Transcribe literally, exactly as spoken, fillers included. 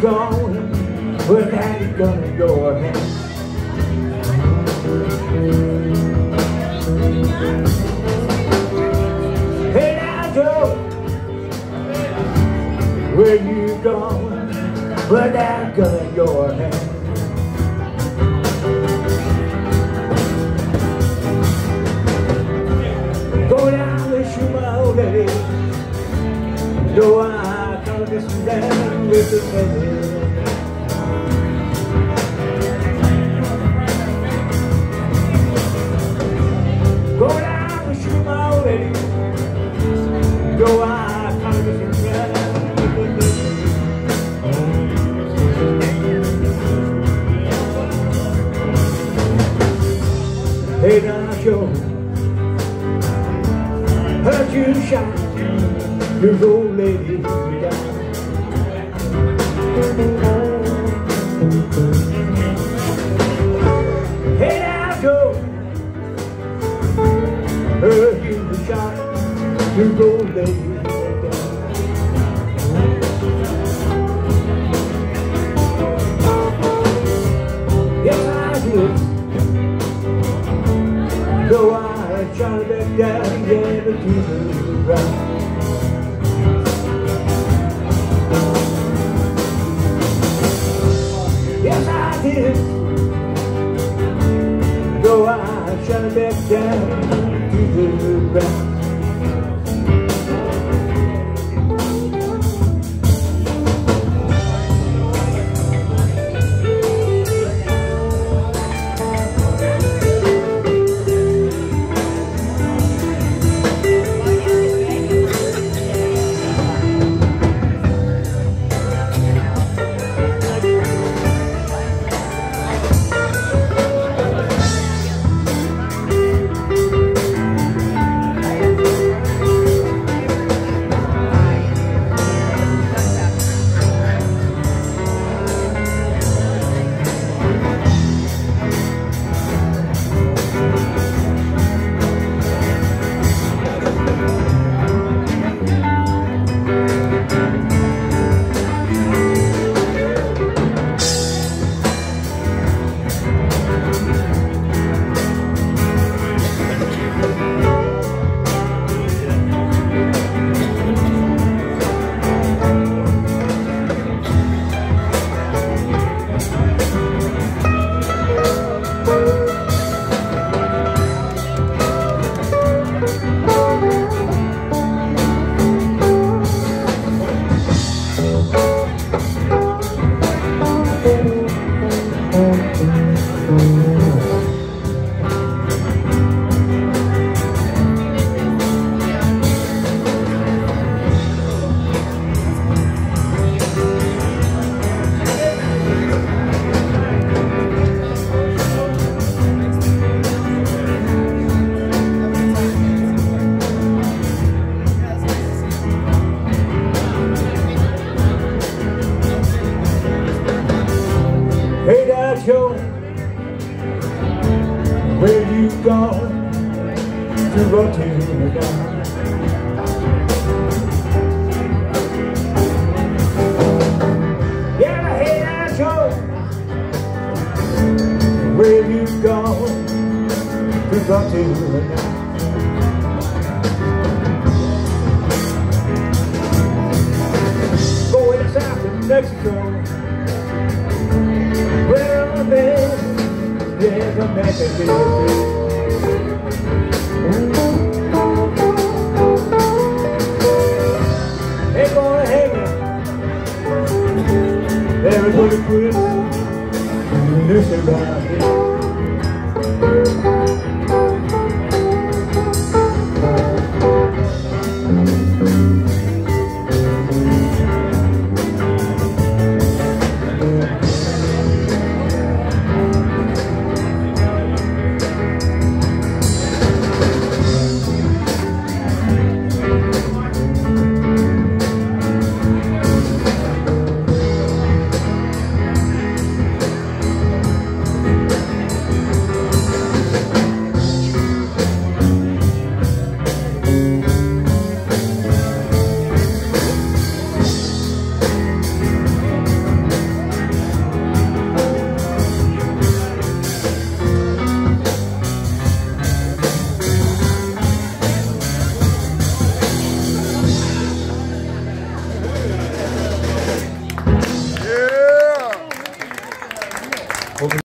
gone, where daddy gonna go ahead? Hey now Joe, where you gone, where daddy gonna go ahead? Go down and shoot my old lady. Go I come this down with the baby. Go down and shoot my old lady. Go I come this down with the baby. Hey now Joe, heard you shot your old lady down. Hey now Joe, heard you shot your old lady down. Yes I did. Though I shot her back down and gave her to the ground. Yes, I did. Though I shot her back down to the ground. Hey now Joe, where you gone to run to down? Yeah, hey now Joe, where you gone to run to down? Going south to Mexico. Well, there's, there's a Mexican. They're gonna hang it. Everybody quit. This is right here. Hoping